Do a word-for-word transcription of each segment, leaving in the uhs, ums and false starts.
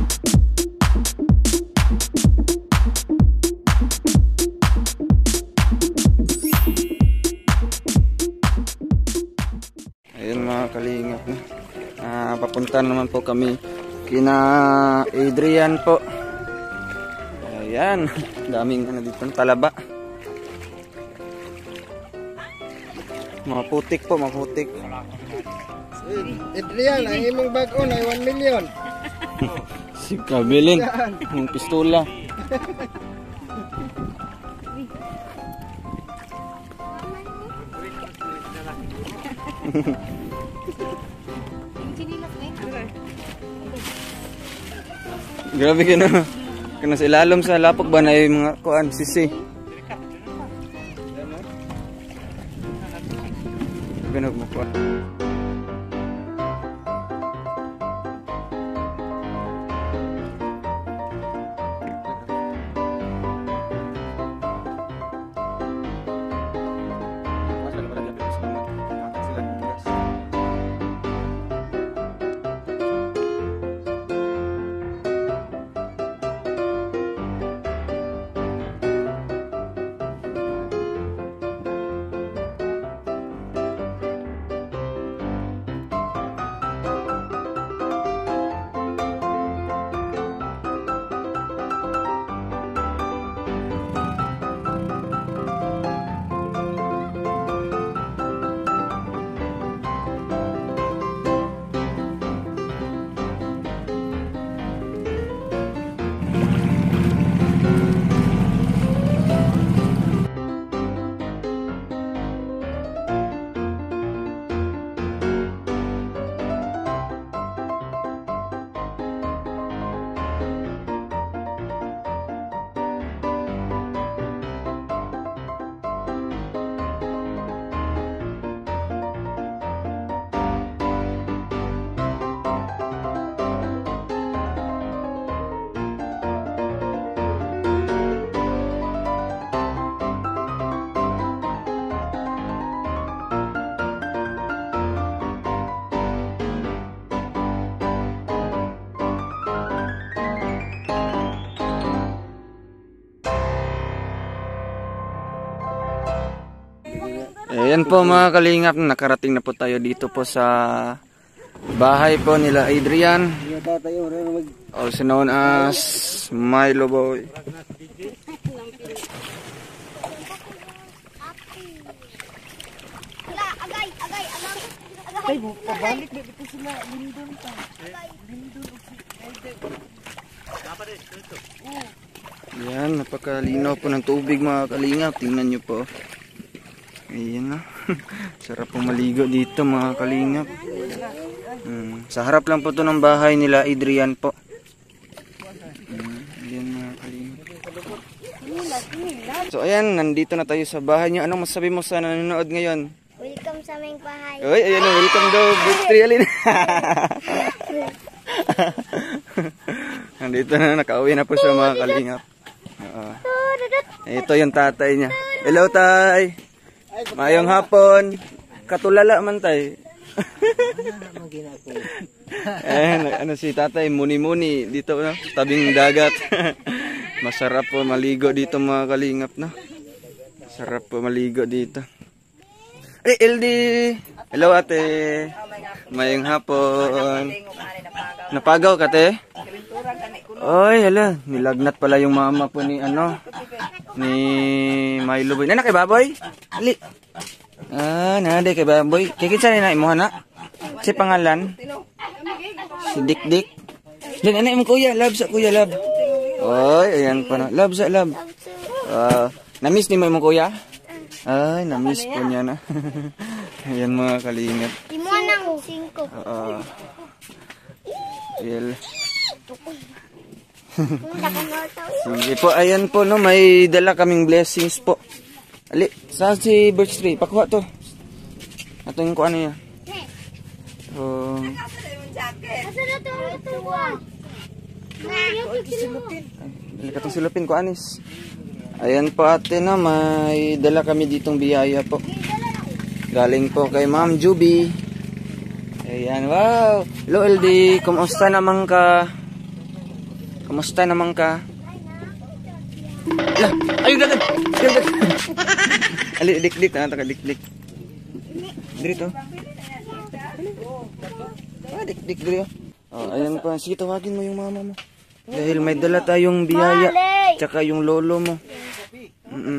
Ayun mga kalingap na. Ah, papunta naman po kami kina Adrian po. Ayan, daming ano dito talaba. Maputik po, maputik. Adrian, ang imong bag-o na one million. Si Kabilin, yung pistola. Grabe ka na. Kaya sa ilalom sa lapok ba na yung mga kuan sisi. Binog mo kuan. Ayan po mga kalingap, nakarating na po tayo dito po sa bahay po nila Adrian, also known as Milo Boy. Ay, pabalik na dito sila. Lindon pa. Lindon. Ayan, napakalinaw po ng tubig mga kalingap. Tingnan nyo po. Ayan na. Sarap po maligo dito mga kalingap. Hmm. Sa harap lang po to ng bahay nila Adrian po. Hmm. Ayan mga kalingap. So ayan, nandito na tayo sa bahay nyo. Anong masabi mo sa nanonood ngayon? Welcome sa aming bahay. Uy, ayan na, welcome daw. Victory alin. Nandito na, nakauwi na po siya mga kalingap. Uh, ito yung tatay niya. Hello tay. Mayong hapon. Katulala man tay. Eh, ano si tatay, muni-muni dito no, tabing dagat. Masarap po maligo dito mga kalingap no. Sarap po maligo dito. Eh, L D. Hello ate. Mayong hapon. Napagaw ka te? Oy, hala, nilagnat pala yung mama po ni ano ni Milo Boy. Nana kay baboy? Ali. Ah, nade kay baboy. Kay kinsa ni na imo na? Si pangalan? Si Dik Dik. Din ana imong kuya, love sa kuya love. Oy, ayan pa na. Love sa love. Ah, na-miss ni mo imong kuya? Ay, na-miss po niya na. Ayan mga kalingap. Imo nang singko. Oo. Well. Sige po, ayan po no, may dala kaming blessings po. Ali, saan si Birch Tree? Pakuha to. Ito yung kuha niya. So, dali ka itong silupin ko, Anis. Ayan po ate na, may dala kami ditong biyaya po. Galing po kay Ma'am Juby. Ayan, wow. Hello L D, kumusta naman ka? Kamusta naman ka? Lah, ayun dagan. Dagan. Ali dik-dik na ta ka dik-dik. Dito. Ah, dik-dik dito. Oh, ayan pa. Sige, tawagin mo yung mama mo. Dahil may dala tayong biyaya. Tsaka yung lolo mo. Mm -mm.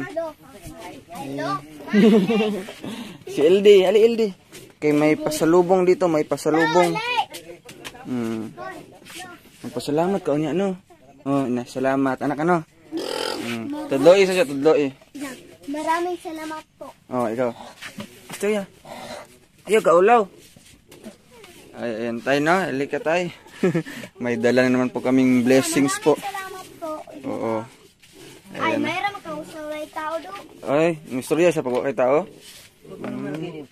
Si L D, ali L D. Kay may pasalubong dito, may pasalubong. Hmm. Magpasalamat ka unya no. Oh, na salamat anak ano. Hmm. Tudloi sa siya, tudloi. Maraming salamat po. Oh, ikaw. Gusto ya. Ayo ka ulaw. Ay, ayan tayo na, halika tayo. May dala na naman po kaming blessings po. Salamat po. Oo. Ay, mayroon makausap na tao do. Ay, mistorya siya pag kay tao. Hmm.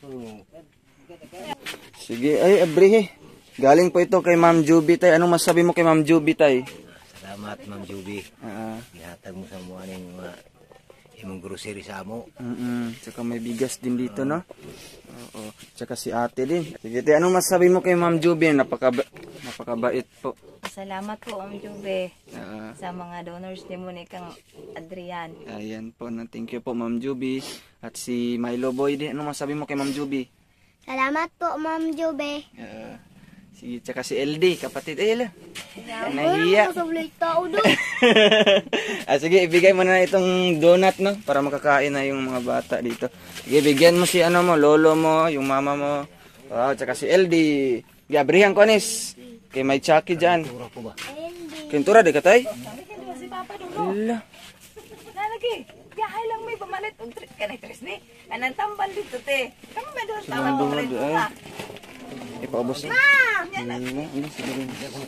Sige, ay abrihe. Galing po ito kay Ma'am Juby tay. Anong masabi mo kay Ma'am Juby tay? Salamat Ma'am Juby. Ah, Ihatag mo sa mga ning mga imong grocery sa amo. mm -mm. Tsaka may bigas din dito, no? Oo. Tsaka si ate din. Sige, tay, anong masabi mo kay Ma'am Juby? Napakaba napakabait po. Salamat po, Ma'am Jube, Ah, sa mga donors ni mo ni kang Adrian. ayan po, na thank you po Ma'am Juby. At si Milo Boy din. Anong masabi mo kay Ma'am Juby? Salamat po, Ma'am Jube. Ah, sige, tsaka si L D, kapatid. Ay, ala. Nahiya. Makausap na tao do. Ah, sige, ibigay mo na itong donut, no? Para makakain na yung mga bata dito. Sige, bigyan mo si ano mo, lolo mo, yung mama mo. Wow, tsaka si L D. Gabrihan ko, anis. Kay may Chucky dyan. Tura ko ba? Kintura, di ka tay? Si Papa Dulo. Ala. Nalagi. Gahay lang may pamalit og trip ka na tres ni. Anang tambal dito te. Kamo may doon tama Sinandungan pamalit di ko ay. pa. Ipaubos na. Ala, ala, sige rin.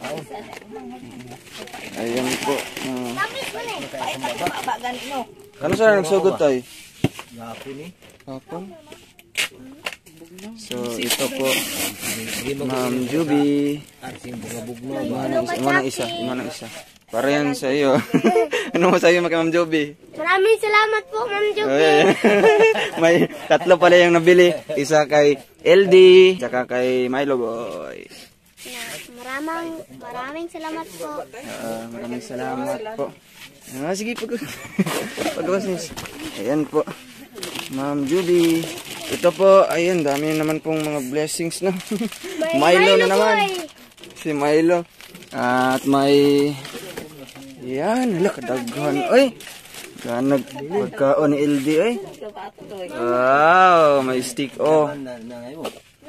Ayan po. Ah. Tapos mo na eh. Pait ang baba gani no. Kano sa nagsugod tay? Gapo ni. Hapon. So, ito po. Ma'am Juby. Arsing bugabog no. Imanang isa, imanang isa. Para yan sa iyo. Ano mo sa iyo kay Ma'am Juby? Maraming salamat po, Ma'am Jube. Ay, may tatlo pala yung nabili. Isa kay L D, tsaka kay Milo Boy. Maraming, maraming salamat po. Ah, maraming salamat po. Ah, sige, pag pagwas nis. Ayan po. Ma'am Juby. Ito po, ayan, dami naman pong mga blessings, no? Milo na naman. Boy. Si Milo. At may... Yan, hala, kadaghan. Ay! Ganag pagkaon ni L D, ay. Wow, may stick, oh. Na na ayo.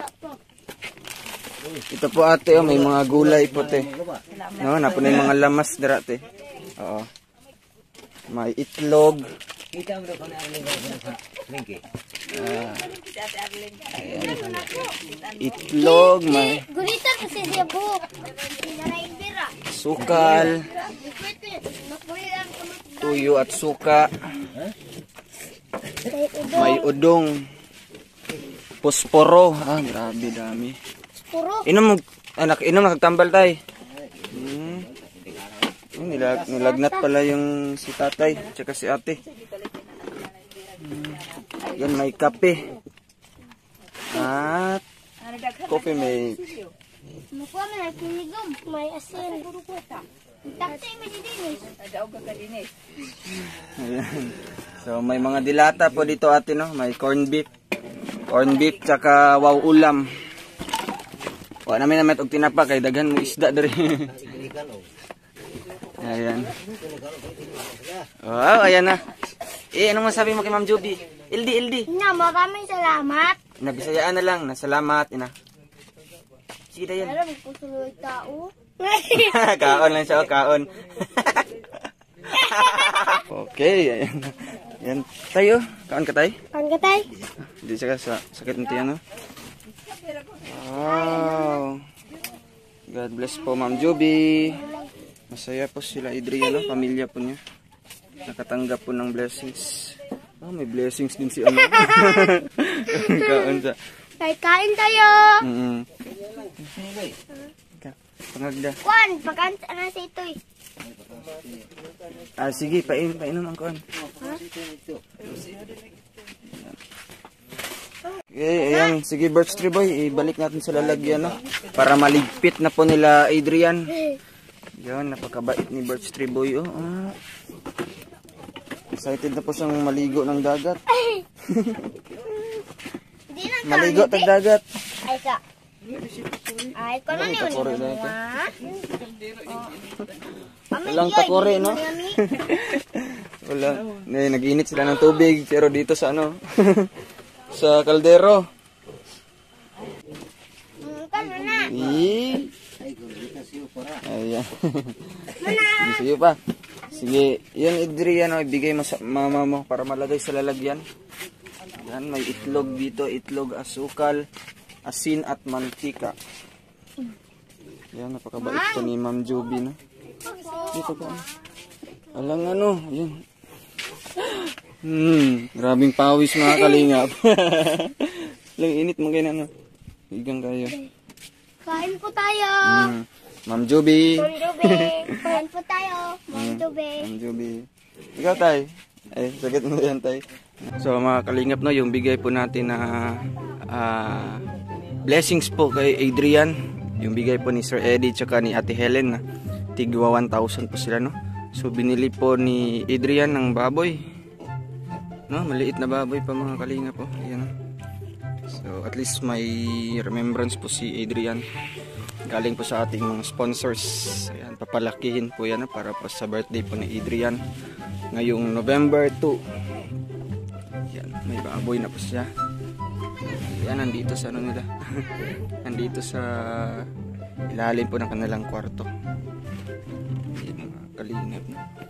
Ito po ate, oh, may mga gulay po, te. No, napo na yung mga lamas dira, te. Oo. May itlog. Kita mo ko na ang sa lingki. Si Ate Arlene. Itlog, may Gulita kasi siya po. Naraibira. sukal, tuyo at suka, may udong, posporo. Ah, grabe dami. Puro. Inom, anak, inom nakagtambal tay. Hmm. Hmm, nilag, nilagnat pala yung si tatay, tsaka si ate. Hmm. Yan, may kape. At coffee may Nakuha mo na kinigom. May asin. Taktay mo di dinis. Adaog ka dinis. Ayan. So may mga dilata po dito ate, no? May corn beef. Corn beef tsaka wow ulam. Wa namin naman og tinapa kay daghan mo isda diri. Ayan. Wow, ayan na. Eh, anong masabi mo kay Ma'am Juby? L D, L D. Na, maraming salamat. Nabisayaan na lang. Nasalamat, ina. Sige dayan. Pero may pusuloy tao. Kaon lang siya, oh, kaon. Okay, ayan. Ayan. Tayo, kaon ka tayo? Panggatay. Hindi siya sa sakit ng tiyan, no? Wow. God bless po, Ma'am Juby. Masaya po sila, Adrian, no? Pamilya po niya. Nakatanggap po ng blessings. Oh, may blessings din si ano. Kaon sa... Kay kain tayo. Mm-hmm. Pangagda. Kwan, pagkanta na sa ito eh. Ah, sige, pain, painom ang kuan. Okay, ayan. Sige, Birch Tree Boy, ibalik natin sa lalagyan, no? Para maligpit na po nila, Adrian. Yan, napakabait ni Birch Tree Boy. Oh. Ah. Excited na po siyang maligo ng dagat. Di na ka. Maligo tag dagat. Ay ka. Ay, ko na Ay, niyo takore na ni ito. mo. Walang takore, no? Wala. Eh, nag-init sila ng tubig, pero dito sa ano, sa kaldero. Kano na. Eh. Ayan. Sige pa. Sige, yun Adrian, oh, ibigay mo sa mama mo para malagay sa lalagyan. Yan, may itlog dito, itlog, asukal, asin at mantika. Yan, napakabait po ni Ma'am Joby, no? Dito pa. Alang ano, yun. Hmm, grabing pawis mga kalingap. Lang init mo ganyan, no? Higang kayo. Kain po tayo. Hmm. Ma'am Joby. Ma'am Joby. Kain po tayo. Ma'am Joby. Ma'am Joby. Ikaw, tay. Ay, sakit mo yan, tay. So, mga kalingap, no, yung bigay po natin na uh, blessings po kay Adrian. Yung bigay po ni Sir Eddie tsaka ni Ate Helen na tigwa one thousand po sila, no. So, binili po ni Adrian ng baboy. No, maliit na baboy pa mga kalingap po. Ayan. So, at least may remembrance po si Adrian. Galing po sa ating mga sponsors. Ayan, papalakihin po yan, no, para po sa birthday po ni Adrian. Ngayong November two. Yan, may baboy na po siya. Yan, nandito sa ano nila. Nandito sa ilalim po ng kanilang kwarto. Yan, mga kalingap.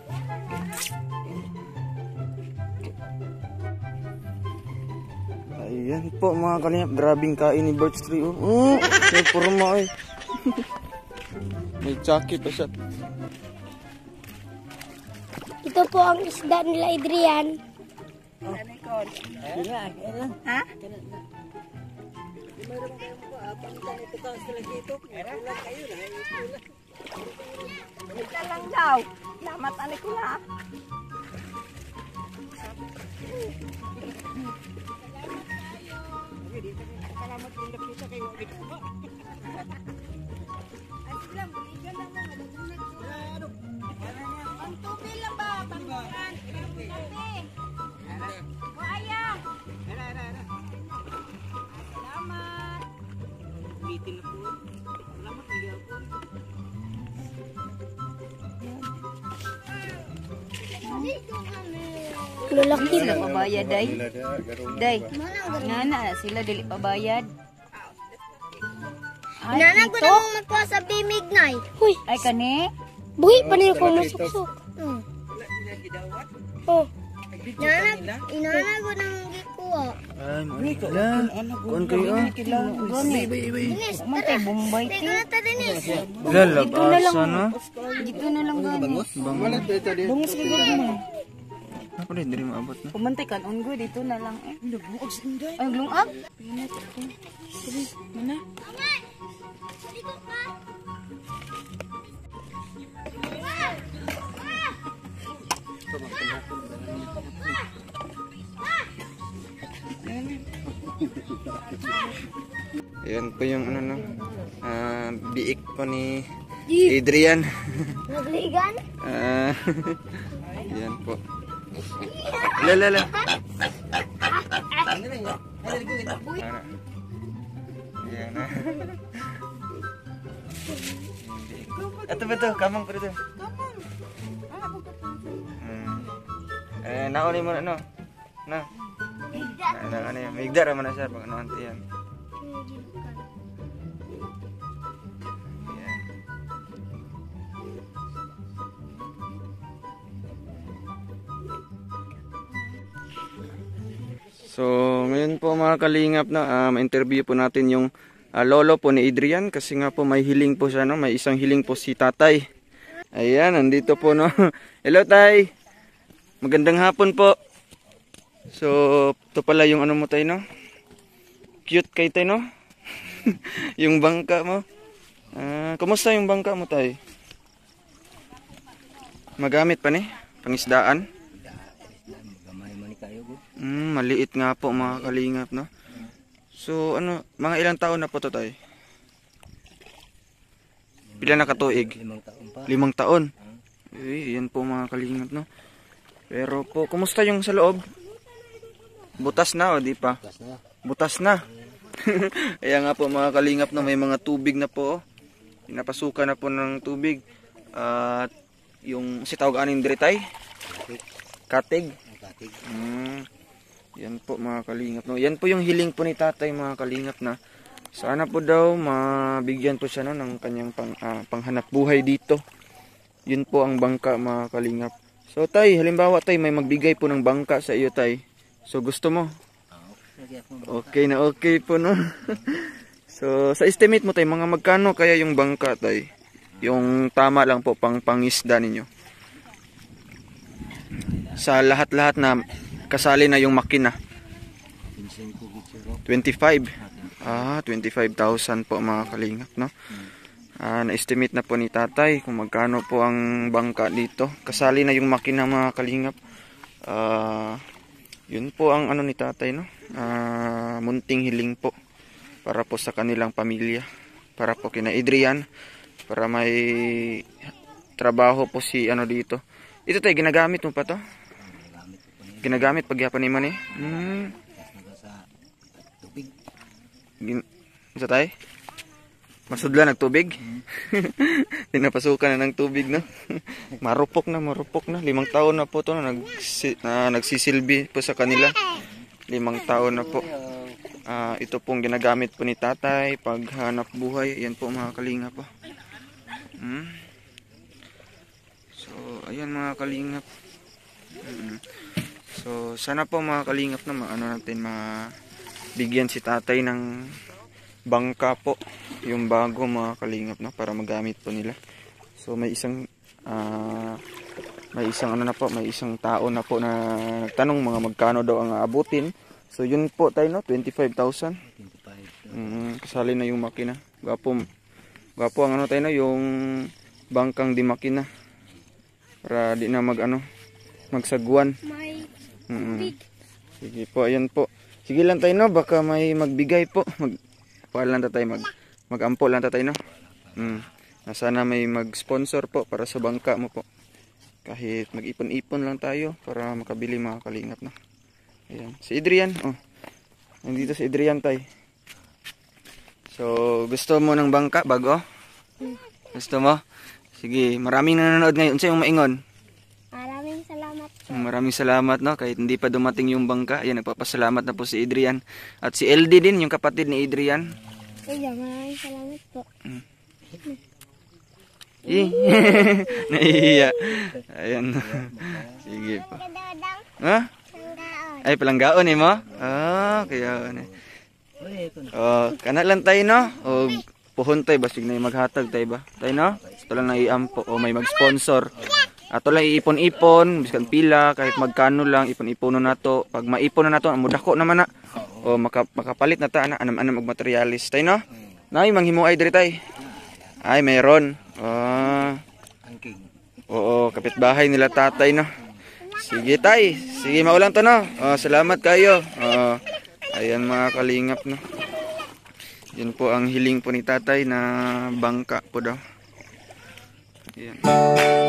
Ayan po mga kalingap. Grabing kain ni Birch Tree. Oh, oh, may purma eh. May chaki pa siya. Ito po ang isda nila, Adrian. Ha? Ika lang daw. Lamat alik ko na. Lalaki. Sila pabayad, day. Day. Nga na, sila dili pabayad. Ay, Nana ko ito. na mong magkuha sa bimig na eh. Huy. Ay, kani. Buhi pa nila ko masuksok. Hmm. Oh. Nana, inana ko na mong gikuha. Ay, mga lang. Kuhan kayo ah. Dinis, Mantay, Bombay, Teka ti. na ta dinis. Lalabasa na. Dito na lang gani. Bangon. Bungos ka gani mo. Ako rin, hindi rin maabot na. Pumantay kan unggoy dito na lang eh. Ay, glungag. Mana? Ayan po yung ano no. Ah, biik po ni Adrian. Nagligan? Ah, ayan po. Lalala. Ayan na. Ito ba ito? Kamang pa ito. Hmm. Eh, naunin mo na, no? Na. Ano, ano yan? Migdar naman na siya pag ano yan. Ayan. So, ngayon po mga kalingap na um, interview po natin yung uh, lolo po ni Adrian kasi nga po may hiling po siya, no? May isang hiling po si tatay. Ayan, nandito po, no? Hello, tay! Magandang hapon po. So, ito pala yung ano mo, tay, no? Cute kay tay, no? Yung bangka mo. Uh, kumusta yung bangka mo, tay? Magamit pa ni? Pangisdaan? Mm, maliit nga po mga kalingap, no? So, ano, mga ilang taon na po to, tay? Pila na katuig? Limang taon pa. Limang taon. Eh, yan po mga kalingap, no? Pero po, kumusta yung sa loob? Butas na o di pa? Bukas na. Butas na. Kaya nga po mga kalingap, no, may mga tubig na po. Pinapasukan na po ng tubig. At yung si tawag aning diretay? Katig. Ang katig. Mm, yan po mga kalingap, no? Yan po yung hiling po ni tatay mga kalingap na sana po daw mabigyan po siya, no, ng kanyang pang, ah, panghanap buhay dito. Yun po ang bangka mga kalingap. So tay, halimbawa tay, may magbigay po ng bangka sa iyo tay. So gusto mo? Okay na okay po, no? So sa estimate mo tay, mga magkano kaya yung bangka tay? Yung tama lang po pang pangisda ninyo. Sa lahat-lahat na kasali na yung makina. twenty-five. Ah, twenty-five thousand po mga kalingap, no? Ah, na-estimate na po ni tatay kung magkano po ang bangka dito. Kasali na yung makina mga kalingap. Ah, yun po ang ano ni tatay, no? Ah, munting hiling po para po sa kanilang pamilya. Para po kina Adrian, para may trabaho po si ano dito. Ito tayo, ginagamit mo pa to? Ginagamit pagyapan ni man eh. Hmm. Gin sa tay? Masudla nagtubig? Pinapasukan na ng tubig, no? Marupok na, marupok na. Limang taon na po to na, nagsi, na nagsisilbi po sa kanila. Limang taon na po. Uh, ito pong ginagamit po ni tatay paghanap buhay. Ayan po mga kalingap po. Hmm? So, ayan mga kalingap. Hmm. So, sana po mga kalingap na maano natin ma bigyan si tatay ng bangka po, yung bago mga kalingap, no, para magamit po nila. So may isang uh, may isang ano na po, may isang tao na po na nagtanong mga magkano daw ang aabutin. So yun po tayo, no, twenty-five thousand. Mm, kasali na yung makina. Gwapo, gwapo ang ano tayo, no, yung bangkang di makina. Para di na mag ano, magsagwan. Mm -hmm. Sige po, ayan po. Sige lang tayo, no, baka may magbigay po. Mag Paal lang tayo, mag magampo lang tayo, no. Mm. Sana may mag-sponsor po para sa bangka mo po. Kahit mag-ipon-ipon lang tayo para makabili mga kalingap, no. Ayan. Si Adrian, oh. Nandito si Adrian tayo. So, gusto mo ng bangka bago? Gusto mo? Sige, maraming nanonood ngayon. Sa'yo maingon? Maraming salamat po. Maraming salamat, no, kahit hindi pa dumating yung bangka. Ayan, nagpapasalamat na po si Adrian. At si L D din, yung kapatid ni Adrian. Iya, maraming salamat po. Hmm. Eh, nahihiya. Ayan. Sige po. Ha? Ay, palanggaon eh mo? Ah, kaya ano. Oh, kana lang tayo, no? O puhon tayo, basig na yung maghatag tayo ba? Tayo, no? Ito lang na iampo o may mag-sponsor. Ato lang iipon-ipon, biskan pila, kahit magkano lang, ipon-ipono na to. Pag maipon na na to, mudako naman na. O maka, makapalit na ta, na, anam-anam og materialis. Tay, no? Nay, manghimuay diri tay. Ay, mayroon. Ah. Oo, kapitbahay nila tatay, no? Sige tay, sige maulang to, no? Oh, salamat kayo. Oh, ayan mga kalingap, no? Yun po ang hiling po ni tatay na bangka po daw. Ayan.